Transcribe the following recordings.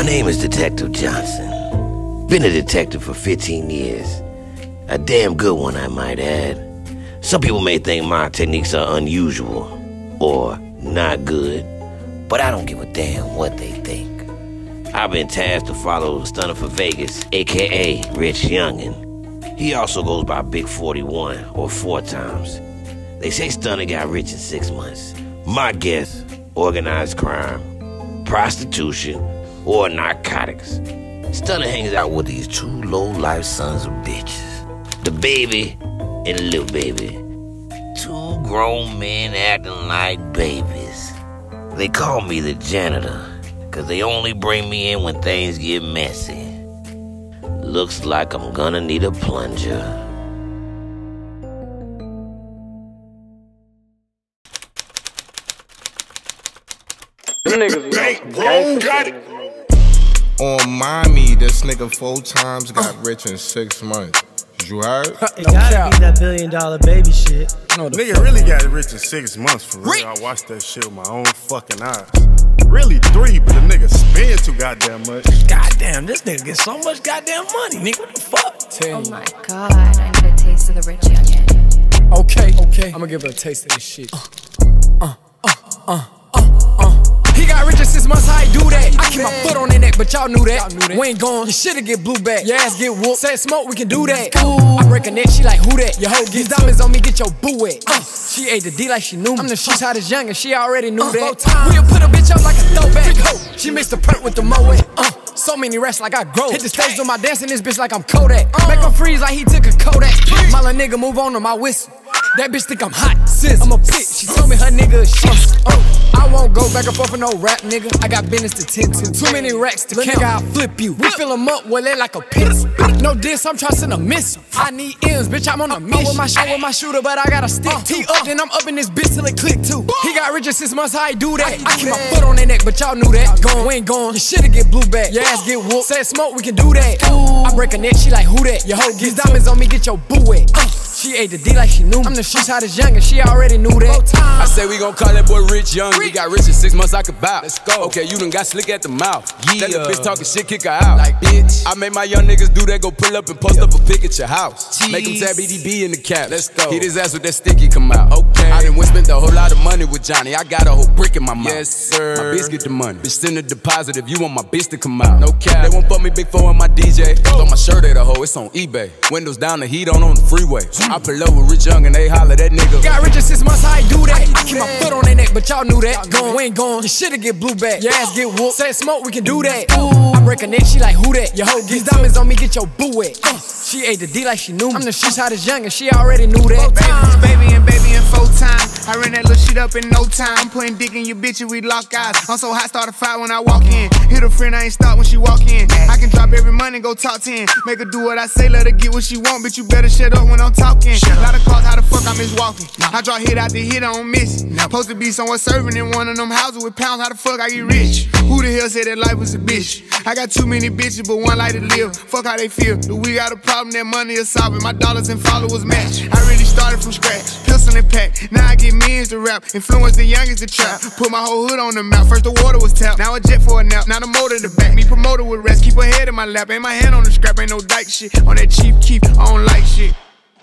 My name is Detective Johnson. Been a detective for 15 years. A damn good one, I might add. Some people may think my techniques are unusual or not good, but I don't give a damn what they think. I've been tasked to follow Stunner for Vegas, aka Rich Youngin. He also goes by Big 41 or 4 times. They say Stunner got rich in 6 months. My guess, organized crime, prostitution, or narcotics. Stunner hangs out with these 2 low-life sons of bitches. The baby and the little baby. 2 grown men acting like babies. They call me the janitor, cause they only bring me in when things get messy. Looks like I'm gonna need a plunger. Them niggas got it. On Miami, this nigga 4 times got rich in 6 months. You heard? It gotta be that $1 billion baby shit. No, nigga really got rich in 6 months for real. I watched that shit with my own fucking eyes. Really 3, but the nigga spend too goddamn much. Goddamn, this nigga get so much goddamn money, nigga. What the fuck? Oh my god, I need a taste of the rich youngin. Okay, I'ma give her a taste of this shit. He got rich in 6 months, how he do that? I keep my foot on their neck, but y'all knew that. We ain't gone, your shit'll get blue back. Your ass get whooped, said smoke, we can do that. I break a neck, she like, who that? Your hoe gets diamonds on me, get your boo wet. She ate the D like she knew me. I'm the she's hottest young and she already knew that. We'll put a bitch up like a throwback. She mixed the perk with the Moet. So many rats like I grow. Hit the stage on my dance in this bitch like I'm Kodak. Make him freeze like he took a Kodak. My little nigga move on to my whistle. That bitch think I'm hot, sis. I'm a bitch. She told me her nigga is shit. I won't go back and forth with no rap, nigga. I got business to tend to. Too many racks to count. I'll flip you. We fill them up, well, they like a piss. No diss, I'm trying to send a missile. I need M's, bitch, I'm on a mission. With my shooter, but I got a stick too. Then I'm up in this bitch till it click too. He got rich in 6 months, how he do that? I keep my foot on their neck, but y'all knew that. Gone, we ain't gone. Your shit'll get blue back. Your ass get whooped. Said smoke, we can do that. I break a neck, she like, who that? Your hoe gets diamonds on me, get your boo wet. She ate the D like she knew me. I'm the she's hottest young and she already knew that. I say we gon' call that boy Rich Young. He got rich in 6 months, I could bow. Let's go. Okay, you done got slick at the mouth. Yeah. Let the bitch talking shit, kick her out. Like, bitch. I made my young niggas do that, go pull up and post up a pic at your house. Jeez. Make him tab EDB in the cap. Let's go. Hit his ass with that sticky, come out. Okay. I done spent a whole lot of money with Johnny. I got a whole brick in my mouth. Yes, sir. My bitch get the money. Bitch send a deposit if you want my bitch to come out. No cap. They won't fuck me Big 4 on my DJ. Throw my shirt at a hoe, it's on eBay. Windows down, the heat on the freeway. I pull up with Rich Young and they holler that nigga. Got rich in 6 months, how he do that? I keep my foot on their neck, but y'all knew that. Gone, we ain't gone. Your shit'll get blue back. Your ass get whooped. Said smoke, we can do that. I break a neck, she like, who that? Your hoe gets diamonds on me, get your boo wet. She ate the D like she knew me. I'm the she's hottest young and she already knew that. Baby and 4 times. I ran that little shit up in no time. I'm putting dick in your bitch and we lock eyes. I'm so hot, start a fire when I walk in. Hit a friend, I ain't stop when she walk in. I can drop every money, go top 10. Make her do what I say, let her get what she want. Bitch, you better shut up when I'm talking. Lot of calls, how the fuck I miss walking? I draw hit after hit, I don't miss. Supposed to be somewhere serving in one of them houses with pounds, how the fuck I get rich? Who the hell said that life was a bitch? I got too many bitches, but one like to live. Fuck how they feel. Do we got a problem? That money is solving. My dollars and followers match. I really started from scratch. Pistol and pack. Now I get millions to rap. Influence the youngest to trap. Put my whole hood on the map. First the water was tapped. Now a jet for a nap. Now the motor to back. Me promoted with rest. Keep her head in my lap. Ain't my hand on the scrap. Ain't no dyke shit. On that cheap keep. I don't like shit.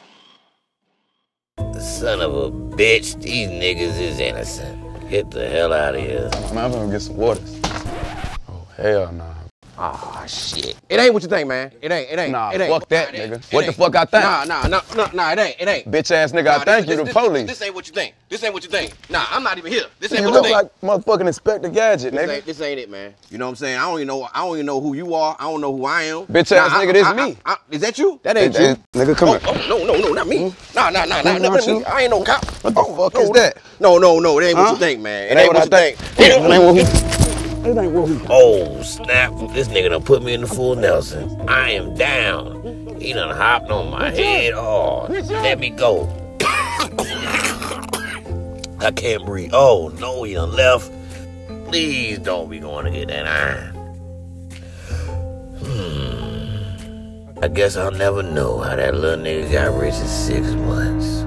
Son of a bitch, these niggas is innocent. Get the hell out of here. Man, I'm gonna get some waters. Oh, hell nah. Ah, shit. It ain't what you think, man. It ain't. Nah, it ain't. fuck that, nigga. What the fuck I think? Nah, it ain't. Bitch ass nigga, I think you the police. This ain't what you think. This ain't what you think. Nah, I'm not even here. This ain't You what you look think. like motherfucking Inspector Gadget, nigga. This ain't it, man. You know what I'm saying? I don't even know who you are. I don't know who I am. Bitch ass nigga, this me. Is that you? That ain't you. Nigga, come here. Oh, no, not me. Nah, not me. I ain't no cop. What the fuck is that? No, it ain't what you think, man. It ain't what you think. It ain't what he Oh, snap. This nigga done put me in the full Nelson. I am down. He done hopped on my head. Oh, let me go. I can't breathe. Oh, no, he done left. Please don't be going to get that iron. I guess I'll never know how that little nigga got rich in 6 months.